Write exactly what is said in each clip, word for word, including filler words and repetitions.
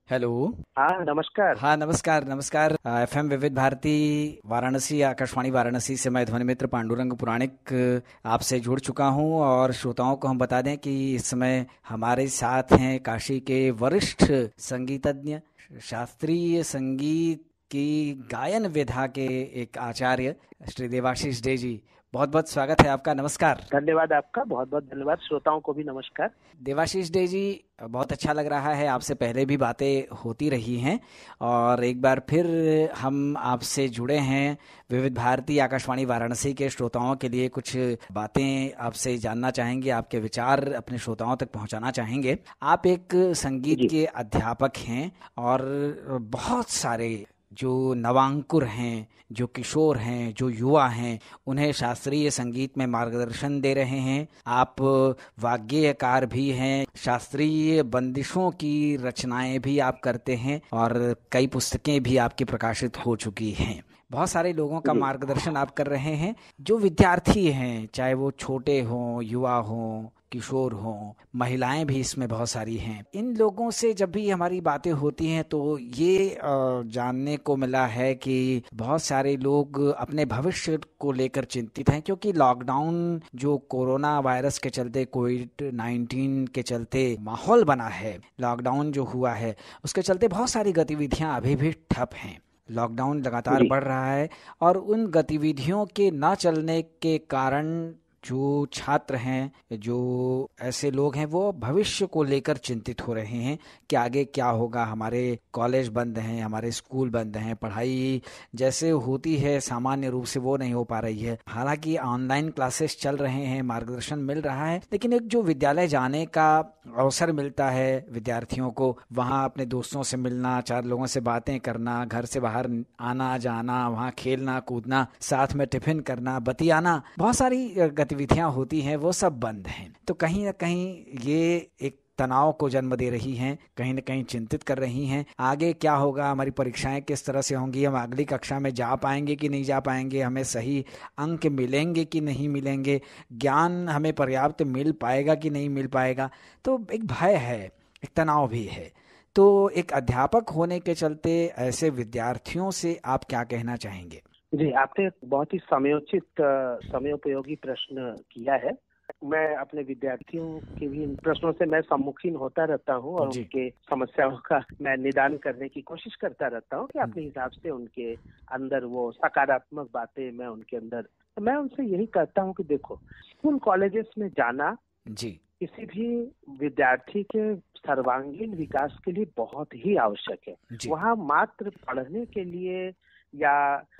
Hello. हाँ नमस्कार। हाँ नमस्कार नमस्कार। एफ एम विविध भारती वाराणसी, आकाशवाणी वाराणसी से मैं ध्वनि मित्र पांडुरंग पुराणिक आपसे जुड़ चुका हूँ। और श्रोताओं को हम बता दें कि इस समय हमारे साथ हैं काशी के वरिष्ठ संगीतज्ञ, शास्त्रीय संगीत की गायन विधा के एक आचार्य श्री देवाशीष डे जी। बहुत बहुत स्वागत है आपका। नमस्कार। धन्यवाद आपका, बहुत बहुत धन्यवाद। श्रोताओं को भी नमस्कार। देवाशीष डे जी, बहुत अच्छा लग रहा है, आपसे पहले भी बातें होती रही हैं और एक बार फिर हम आपसे जुड़े हैं। विविध भारती आकाशवाणी वाराणसी के श्रोताओं के लिए कुछ बातें आपसे जानना चाहेंगे, आपके विचार अपने श्रोताओं तक पहुंचाना चाहेंगे। आप एक संगीत के अध्यापक हैं और बहुत सारे जो नवांकुर हैं, जो किशोर हैं, जो युवा हैं, उन्हें शास्त्रीय संगीत में मार्गदर्शन दे रहे हैं। आप वाग्यकार भी हैं, शास्त्रीय बंदिशों की रचनाएं भी आप करते हैं और कई पुस्तकें भी आपकी प्रकाशित हो चुकी हैं। बहुत सारे लोगों का मार्गदर्शन आप कर रहे हैं जो विद्यार्थी हैं, चाहे वो छोटे हों, युवा हों, किशोर हों, महिलाएं भी इसमें बहुत सारी हैं। इन लोगों से जब भी हमारी बातें होती हैं तो ये जानने को मिला है कि बहुत सारे लोग अपने भविष्य को लेकर चिंतित हैं, क्योंकि लॉकडाउन जो कोरोना वायरस के चलते, कोविड नाइन्टीन के चलते माहौल बना है, लॉकडाउन जो हुआ है उसके चलते बहुत सारी गतिविधियां अभी भी ठप हैं। लॉकडाउन लगातार बढ़ रहा है और उन गतिविधियों के न चलने के कारण जो छात्र हैं, जो ऐसे लोग हैं, वो भविष्य को लेकर चिंतित हो रहे हैं कि आगे क्या होगा। हमारे कॉलेज बंद हैं, हमारे स्कूल बंद हैं, पढ़ाई जैसे होती है सामान्य रूप से वो नहीं हो पा रही है। हालांकि ऑनलाइन क्लासेस चल रहे हैं, मार्गदर्शन मिल रहा है, लेकिन एक जो विद्यालय जाने का अवसर मिलता है विद्यार्थियों को, वहाँ अपने दोस्तों से मिलना, चार लोगों से बातें करना, घर से बाहर आना जाना, वहाँ खेलना कूदना, साथ में टिफिन करना, बतियाना, बहुत सारी गतिविधियां होती हैं, वो सब बंद हैं। तो कहीं ना कहीं ये एक तनाव को जन्म दे रही हैं, कहीं ना कहीं चिंतित कर रही हैं। आगे क्या होगा, हमारी परीक्षाएं किस तरह से होंगी, हम अगली कक्षा में जा पाएंगे कि नहीं जा पाएंगे, हमें सही अंक मिलेंगे कि नहीं मिलेंगे, ज्ञान हमें पर्याप्त मिल पाएगा कि नहीं मिल पाएगा। तो एक भय है, एक तनाव भी है। तो एक अध्यापक होने के चलते ऐसे विद्यार्थियों से आप क्या कहना चाहेंगे? जी, आपने बहुत ही समयोचित समयोपयोगी प्रश्न किया है। मैं अपने विद्यार्थियों के भी इन प्रश्नों से मैं सम्मुखीन होता रहता हूँ और उनके समस्याओं का मैं निदान करने की कोशिश करता रहता हूँ कि अपने हिसाब से उनके अंदर वो सकारात्मक बातें मैं उनके अंदर तो मैं उनसे यही कहता हूँ कि देखो, स्कूल कॉलेजेस में जाना जी किसी भी विद्यार्थी के सर्वांगीण विकास के लिए बहुत ही आवश्यक है। वहाँ मात्र पढ़ने के लिए या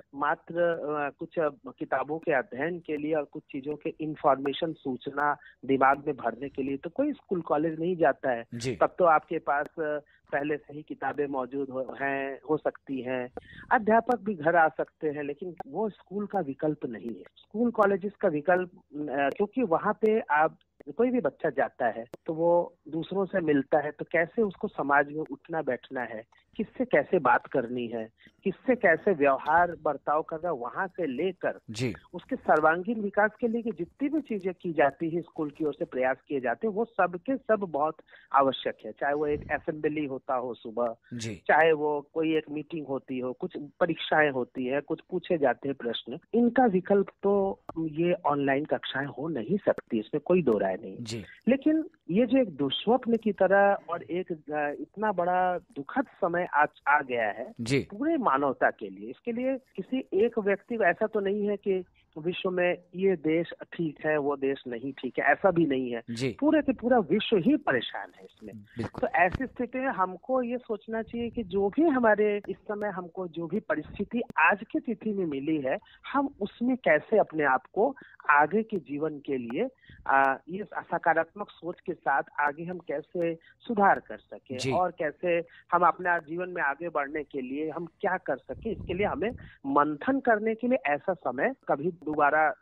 मात्र कुछ किताबों के अध्ययन के लिए और कुछ चीजों के इंफॉर्मेशन सूचना दिमाग में भरने के लिए तो कोई स्कूल कॉलेज नहीं जाता है। तब तो आपके पास पहले से ही किताबें मौजूद हो, हैं हो सकती हैं, अध्यापक भी घर आ सकते हैं, लेकिन वो स्कूल का विकल्प नहीं है। स्कूल कॉलेजेस का विकल्प, क्योंकि वहाँ पे आप कोई भी बच्चा जाता है तो वो दूसरों से मिलता है, तो कैसे उसको समाज में उठना बैठना है, किससे कैसे बात करनी है, किससे कैसे व्यवहार बर्ताव करना, वहां से लेकर उसके सर्वांगीण विकास के लिए जितनी भी चीजें की जाती है, स्कूल की ओर से प्रयास किए जाते हैं, वो सब के सब बहुत आवश्यक है। चाहे वो एक असेंबली होता हो सुबह, चाहे वो कोई एक मीटिंग होती हो, कुछ परीक्षाएं होती है, कुछ पूछे जाते हैं प्रश्न, इनका विकल्प तो ये ऑनलाइन कक्षाएं हो नहीं सकती, इसमें कोई दो राय नहीं। लेकिन ये जो एक दुस्वप्न की तरह और एक इतना बड़ा दुखद समय आज आ गया है पूरे मानवता के लिए, इसके लिए किसी एक व्यक्ति को ऐसा तो नहीं है कि विश्व में ये देश ठीक है वो देश नहीं ठीक है, ऐसा भी नहीं है। पूरे के पूरा विश्व ही परेशान है इसमें। तो ऐसी स्थिति में हमको ये सोचना चाहिए कि जो भी हमारे इस समय हमको जो भी परिस्थिति आज की तिथि में मिली है, हम उसमें कैसे अपने आप को आगे के जीवन के लिए आ, ये सकारात्मक सोच के साथ आगे हम कैसे सुधार कर सके और कैसे हम अपने जीवन में आगे बढ़ने के लिए हम क्या कर सके, इसके लिए हमें मंथन करने के लिए ऐसा समय कभी दोबारा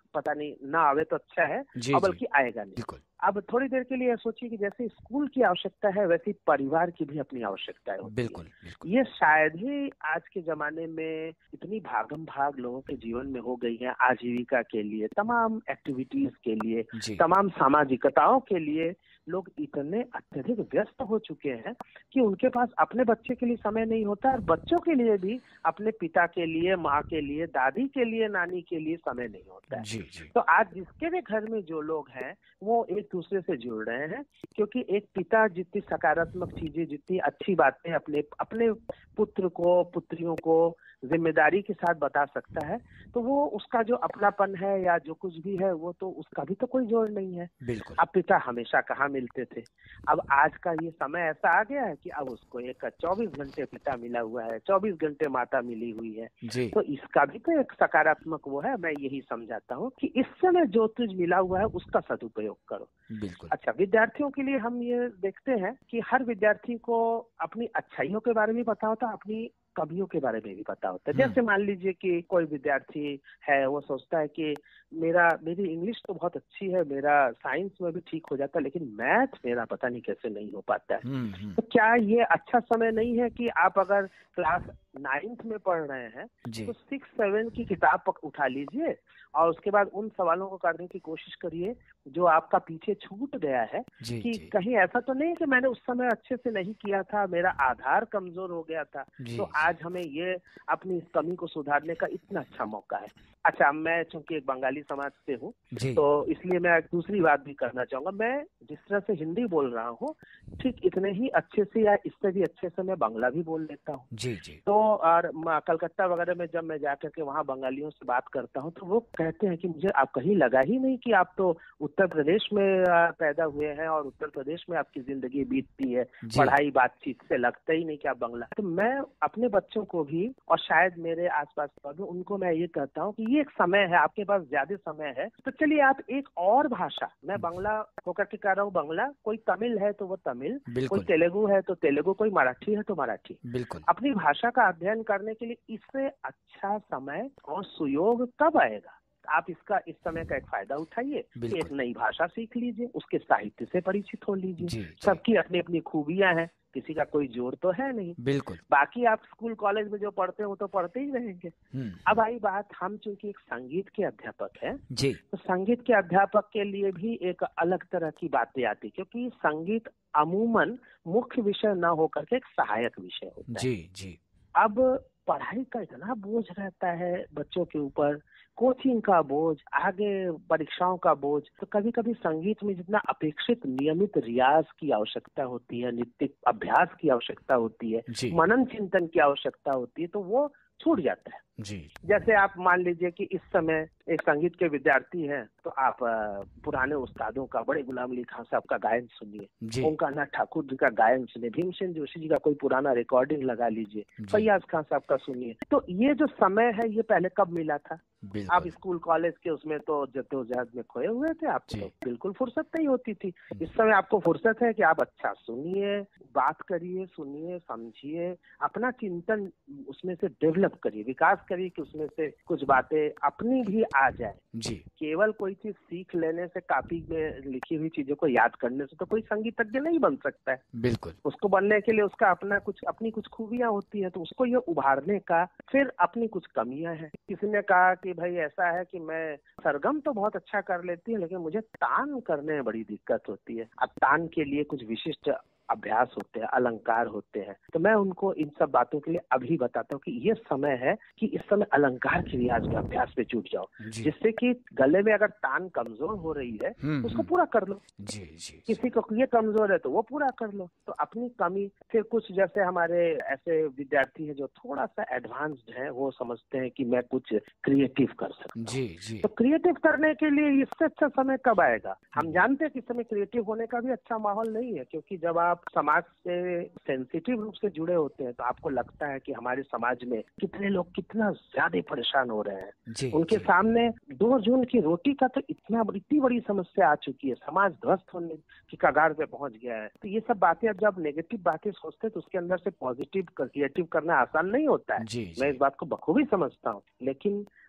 पता नहीं ना आवे तो अच्छा है, और बल्कि आएगा नहीं। अब थोड़ी देर के लिए सोचिए कि जैसे स्कूल की आवश्यकता है वैसे परिवार की भी अपनी आवश्यकताएं होती बिल्कुल, है। बिल्कुल। ये शायद ही आज के जमाने में इतनी भागम भाग लोगों के जीवन में हो गई है, आजीविका के लिए, तमाम एक्टिविटीज के लिए, तमाम सामाजिकताओं के लिए लोग इतने अत्यधिक व्यस्त हो चुके हैं कि उनके पास अपने बच्चे के लिए समय नहीं होता, और बच्चों के लिए भी अपने पिता के लिए, माँ के लिए, दादी के लिए, नानी के लिए समय नहीं होता है। जी, जी। तो आज जिसके भी घर में जो लोग हैं वो एक दूसरे से जुड़ रहे हैं, क्योंकि एक पिता जितनी सकारात्मक चीजें, जितनी अच्छी बातें अपने अपने पुत्र को, पुत्रियों को जिम्मेदारी के साथ बता सकता है, तो वो उसका जो अपनापन है या जो कुछ भी है वो तो उसका भी तो कोई जोड़ नहीं है। बिल्कुल। अब पिता हमेशा कहाँ मिलते थे, अब आज का ये समय ऐसा आ गया है कि अब उसको एक चौबीस घंटे पिता मिला हुआ है, चौबीस घंटे माता मिली हुई है। जी। तो इसका भी तो एक सकारात्मक वो है। मैं यही समझाता हूँ कि इस समय जो तुझ मिला हुआ है उसका सदुपयोग करो। बिल्कुल। अच्छा, विद्यार्थियों के लिए हम ये देखते हैं कि हर विद्यार्थी को अपनी अच्छाइयों के बारे में पता होता है, अपनी कमियों के बारे में भी पता होता है। जैसे मान लीजिए कि कोई विद्यार्थी है, वो सोचता है कि मेरा मेरी इंग्लिश तो बहुत अच्छी है, मेरा साइंस में भी ठीक हो जाता है, लेकिन मैथ मेरा पता नहीं कैसे नहीं हो पाता है। तो क्या ये अच्छा समय नहीं है कि आप अगर क्लास नाइन्थ में पढ़ रहे हैं तो सिक्स सेवन की किताब उठा लीजिए और उसके बाद उन सवालों को करने की कोशिश करिए जो आपका पीछे छूट गया है, जी, कि जी। कहीं ऐसा तो नहीं कि मैंने उस समय अच्छे से नहीं किया था, मेरा आधार कमजोर हो गया था, जी, तो जी। आज हमें ये अपनी इस कमी को सुधारने का इतना अच्छा मौका है। अच्छा, मैं चूंकि एक बंगाली समाज से हूँ तो इसलिए मैं दूसरी बात भी करना चाहूंगा। मैं जिस तरह से हिंदी बोल रहा हूँ ठीक इतने ही अच्छे से या इससे भी अच्छे से मैं बांग्ला भी बोल लेता हूँ। जी, जी। तो और कलकत्ता वगैरह में जब मैं जाकर के वहाँ बंगालियों से बात करता हूँ तो वो कहते हैं कि मुझे आप कहीं लगा ही नहीं कि आप तो उत्तर प्रदेश में पैदा हुए हैं और उत्तर प्रदेश में आपकी जिंदगी बीतती है, पढ़ाई बातचीत से लगता ही नहीं कि आप बंगला। तो मैं अपने बच्चों को भी और शायद मेरे आसपास भी उनको मैं ये कहता हूँ कि ये एक समय है, आपके पास ज्यादा समय है, तो चलिए आप एक और भाषा, मैं बांग्ला होकर के कह रहा हूँ बांग्ला, कोई तमिल है तो वो तमिल, कोई तेलुगु है तो तेलुगु, कोई मराठी है तो मराठी, बिल्कुल। अपनी भाषा का अध्ययन करने के लिए इससे अच्छा समय और सुयोग कब आएगा? आप इसका इस समय का एक फायदा उठाइए, एक नई भाषा सीख लीजिए, उसके साहित्य से परिचित हो लीजिए। सबकी अपनी अपनी खूबियां हैं, किसी का कोई जोर तो है नहीं। बिल्कुल। बाकी आप स्कूल कॉलेज में जो पढ़ते हो तो पढ़ते ही रहेंगे। अब आई बात, हम चूंकि एक संगीत के अध्यापक हैं जी, तो संगीत के अध्यापक के लिए भी एक अलग तरह की बातें आती, क्योंकि संगीत अमूमन मुख्य विषय न होकर के एक सहायक विषय होता है। जी जी। अब पढ़ाई का इतना बोझ रहता है बच्चों के ऊपर, कोचिंग का बोझ, आगे परीक्षाओं का बोझ, तो कभी कभी संगीत में जितना अपेक्षित नियमित रियाज की आवश्यकता होती है, नित्य अभ्यास की आवश्यकता होती है, मनन चिंतन की आवश्यकता होती है, तो वो छूट जाता है जी। जैसे आप मान लीजिए कि इस समय एक संगीत के विद्यार्थी हैं तो आप पुराने उस्तादों का, बड़े गुलाम अली खान साहब का गायन सुनिए, ओंकारनाथ ठाकुर जी का गायन सुनिए, भीमसेन जोशी जी का कोई पुराना रिकॉर्डिंग लगा लीजिए, फैयाज खान साहब का सुनिए। तो ये जो समय है ये पहले कब मिला था? आप स्कूल कॉलेज के उसमें तो जद्दोजहद में खोए हुए थे, आपको तो बिल्कुल फुर्सत नहीं होती थी। इस समय आपको फुर्सत है कि आप अच्छा सुनिए, बात करिए, सुनिए, समझिए, अपना चिंतन उसमें से डेवलप करिए, विकास करिए कि उसमें से कुछ बातें अपनी भी आ जाए जी। केवल कोई चीज सीख लेने से, कापी में लिखी हुई चीजों को याद करने से तो कोई संगीतज्ञ नहीं बन सकता है। बिल्कुल। उसको बनने के लिए उसका अपना कुछ अपनी कुछ खूबियां होती है, तो उसको ये उभारने का, फिर अपनी कुछ कमियां हैं। किसी ने कहा कि भाई ऐसा है कि मैं सरगम तो बहुत अच्छा कर लेती हूँ लेकिन मुझे तान करने में बड़ी दिक्कत होती है। अब तान के लिए कुछ विशिष्ट अभ्यास होते हैं, अलंकार होते हैं, तो मैं उनको इन सब बातों के लिए अभी बताता हूँ कि ये समय है कि इस समय अलंकार की रियाज के अभ्यास पे जुट जाओ, जिससे कि गले में अगर तान कमजोर हो रही है तो उसको पूरा कर लो जी, जी। किसी को ये कमजोर है तो वो पूरा कर लो। तो अपनी कमी, फिर कुछ जैसे हमारे ऐसे विद्यार्थी हैं जो थोड़ा सा एडवांस्ड है, वो समझते हैं कि मैं कुछ क्रिएटिव कर सकता हूँ जी, जी। तो क्रिएटिव करने के लिए इससे अच्छा समय कब आएगा? हम जानते हैं कि इस समय क्रिएटिव होने का भी अच्छा माहौल नहीं है, क्योंकि जब आप समाज से सेंसिटिव रूप से जुड़े होते हैं तो आपको लगता है कि हमारे समाज में कितने लोग कितना ज्यादा परेशान हो रहे हैं जी, उनके जी। सामने दो जून की रोटी का तो इतना इतनी बड़ी समस्या आ चुकी है, समाज ध्वस्त होने की कगार पे पहुंच गया है। तो ये सब बातें, अब जब नेगेटिव बातें सोचते हैं तो उसके अंदर से पॉजिटिव क्रिएटिव करना आसान नहीं होता है जी, जी। मैं इस बात को बखूबी समझता हूँ, लेकिन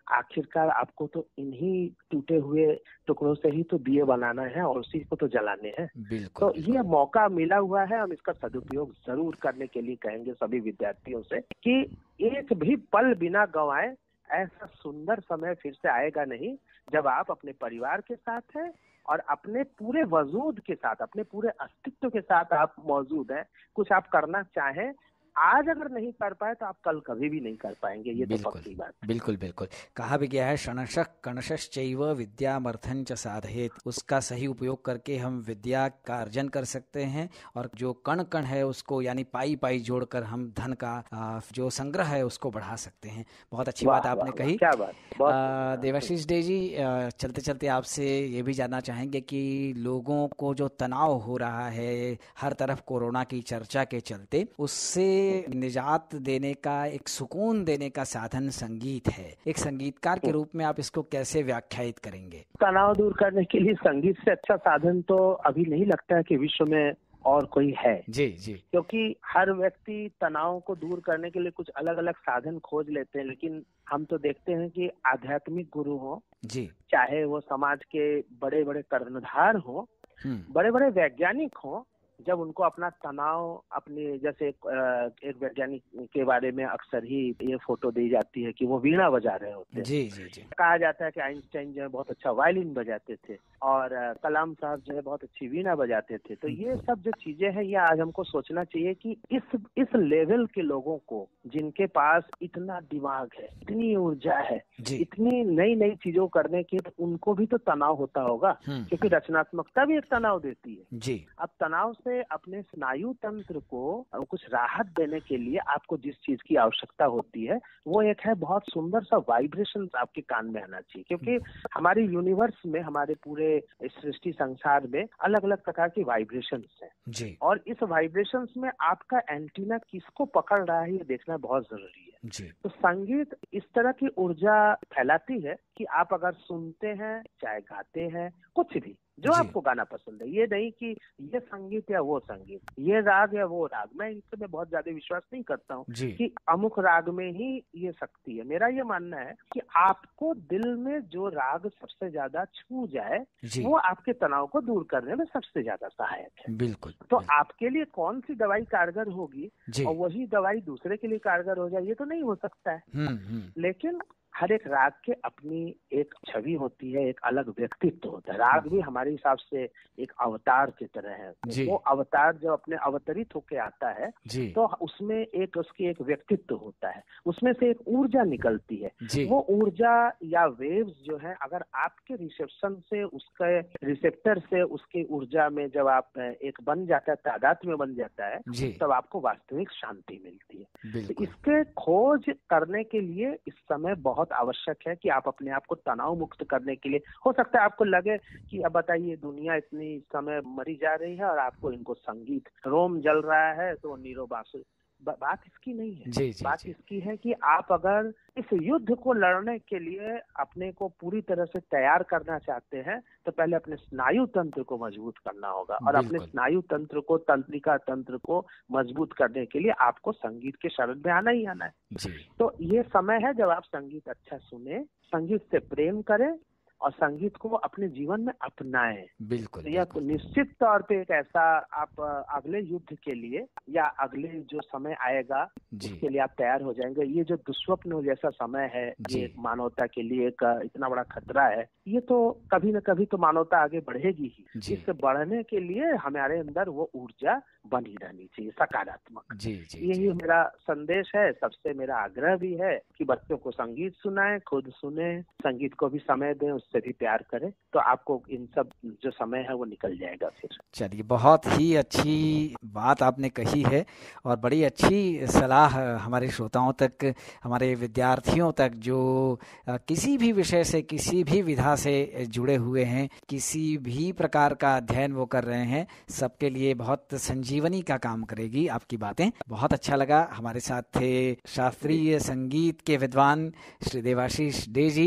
आखिरकार आपको तो इन्हीं टूटे हुए टुकड़ों से ही तो दिए बनाना है और उसी को तो जलाने हैं। तो ये मौका मिला हुआ है, हम इसका सदुपयोग जरूर करने के लिए कहेंगे सभी विद्यार्थियों से कि एक भी पल बिना गंवाए। ऐसा सुंदर समय फिर से आएगा नहीं जब आप अपने परिवार के साथ हैं और अपने पूरे वजूद के साथ, अपने पूरे अस्तित्व के साथ आप मौजूद हैं। कुछ आप करना चाहें, आज अगर नहीं कर पाए तो आप कल कभी भी नहीं कर पाएंगे, ये तो पक्की बात। बिल्कुल बिल्कुल कहा भी गया है, क्षणशः कणशश्चैव विद्यामर्थं च साधयेत्। उसका सही उपयोग करके हम विद्या का अर्जन कर सकते हैं और जो कण कण है उसको यानी पाई पाई जोड़कर हम धन का जो संग्रह है उसको बढ़ा सकते हैं। बहुत अच्छी बात आपने कही। क्या बात। देवाशीष डे जी, चलते चलते आपसे ये भी जानना चाहेंगे कि लोगों को जो तनाव हो रहा है हर तरफ कोरोना की चर्चा के चलते, उससे निजात देने का, एक सुकून देने का साधन संगीत है। एक संगीतकार के रूप में आप इसको कैसे व्याख्यायित करेंगे? तनाव दूर करने के लिए संगीत से अच्छा साधन तो अभी नहीं लगता है कि विश्व में और कोई है। जी जी। क्योंकि हर व्यक्ति तनाव को दूर करने के लिए कुछ अलग अलग साधन खोज लेते हैं, लेकिन हम तो देखते हैं कि आध्यात्मिक गुरु हो जी, चाहे वो समाज के बड़े बड़े कर्णधार हो, बड़े बड़े वैज्ञानिक हो, जब उनको अपना तनाव अपने जैसे एक, एक वैज्ञानिक के बारे में अक्सर ही ये फोटो दी जाती है कि वो वीणा बजा रहे होते हैं। जी जी जी। कहा जाता है कि आइंस्टाइन जो है बहुत अच्छा वायलिन बजाते थे और कलाम साहब जो है बहुत अच्छी वीणा बजाते थे। तो ये सब जो चीजें हैं, ये आज हमको सोचना चाहिए कि इस इस लेवल के लोगों को, जिनके पास इतना दिमाग है, इतनी ऊर्जा है, इतनी नई नई चीजों करने की, तो उनको भी तो तनाव होता होगा, क्योंकि रचनात्मकता भी एक तनाव देती है जी। अब तनाव से अपने स्नायु तंत्र को कुछ राहत देने के लिए आपको जिस चीज की आवश्यकता होती है वो एक है बहुत सुंदर सा वाइब्रेशन आपके कान में आना चाहिए। क्योंकि हमारे यूनिवर्स में, हमारे पूरे सृष्टि संसार में अलग अलग प्रकार की वाइब्रेशंस हैं जी। और इस वाइब्रेशंस में आपका एंटीना किसको पकड़ रहा है ये देखना बहुत जरूरी है जी। तो संगीत इस तरह की ऊर्जा फैलाती है कि आप अगर सुनते हैं, चाहे गाते हैं, कुछ भी जो आपको गाना पसंद है, ये नहीं कि ये संगीत या वो संगीत, ये राग या वो राग, मैं इसमें बहुत ज्यादा विश्वास नहीं करता हूँ कि अमुक राग में ही ये शक्ति है। मेरा ये मानना है कि आपको दिल में जो राग सबसे ज्यादा छू जाए वो आपके तनाव को दूर करने में सबसे ज्यादा सहायक है। बिल्कुल। तो आपके लिए कौन सी दवाई कारगर होगी और वही दवाई दूसरे के लिए कारगर हो जाए, ये तो नहीं हो सकता है। लेकिन हर एक राग के अपनी एक छवि होती है, एक अलग व्यक्तित्व होता है। राग भी हमारे हिसाब से एक अवतार की तरह है। वो अवतार जब अपने अवतरित होके आता है तो उसमें एक उसकी एक व्यक्तित्व होता है, उसमें से एक ऊर्जा निकलती है। वो ऊर्जा या वेव्स जो है, अगर आपके रिसेप्शन से, उसके रिसेप्टर से उसकी ऊर्जा में जब आप एक बन जाता है, तादाद में बन जाता है, तब आपको वास्तविक शांति मिलती है। तो इसके खोज करने के लिए इस समय बहुत आवश्यक है कि आप अपने आप को तनाव मुक्त करने के लिए, हो सकता है आपको लगे कि अब बताइए दुनिया इतनी समय मरी जा रही है और आपको इनको संगीत, रोम जल रहा है तो नीरो बांसुरी, बात इसकी नहीं है। जी, जी, बात जी। इसकी है कि आप अगर इस युद्ध को लड़ने के लिए अपने को पूरी तरह से तैयार करना चाहते हैं तो पहले अपने स्नायु तंत्र को मजबूत करना होगा और अपने स्नायु तंत्र को, तंत्रिका तंत्र को मजबूत करने के लिए आपको संगीत के शरण में आना ही आना है जी। तो ये समय है जब आप संगीत अच्छा सुने, संगीत से प्रेम करें और संगीत को अपने जीवन में अपनाएं। बिल्कुल। यह तो निश्चित तौर पे एक ऐसा आप अगले युद्ध के लिए या अगले जो समय आएगा उसके लिए आप तैयार हो जाएंगे। ये जो दुस्वप्न जैसा समय है, ये मानवता के लिए एक इतना बड़ा खतरा है, ये तो कभी न कभी तो मानवता आगे बढ़ेगी ही। इससे बढ़ने के लिए हमारे अंदर वो ऊर्जा बनी रहनी चाहिए, सकारात्मक। जी, जी, यही जी। मेरा संदेश है। सबसे मेरा आग्रह भी है कि बच्चों को संगीत सुनाएं, खुद सुने, संगीत को भी समय दें, उससे भी प्यार करें, तो आपको इन सब जो समय है वो निकल जाएगा फिर। चलिए, बहुत ही अच्छी बात आपने कही है और बड़ी अच्छी सलाह हमारे श्रोताओं तक, हमारे विद्यार्थियों तक जो किसी भी विषय से, किसी भी विधा से जुड़े हुए हैं, किसी भी प्रकार का अध्ययन वो कर रहे हैं, सबके लिए बहुत संजीवनी का काम करेगी आपकी बातें। बहुत अच्छा लगा। हमारे साथ थे शास्त्रीय संगीत के विद्वान श्री देवाशीष डे जी।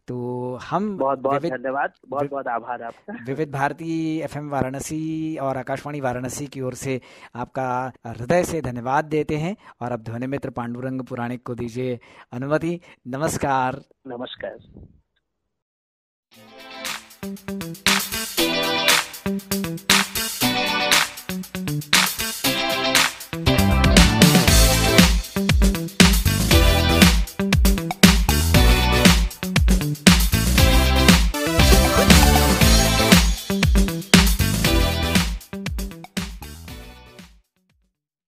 तो हम बहुत बहुत विविध धन्यवाद, बहुत बहुत आभार आपका। विविध भारती एफएम वाराणसी और आकाशवाणी वाराणसी की ओर से आपका हृदय से धन्यवाद देते हैं। और अब ध्वनि मित्र पांडुरंग पुराणिक को दीजिए अनुमति। नमस्कार। नमस्कार।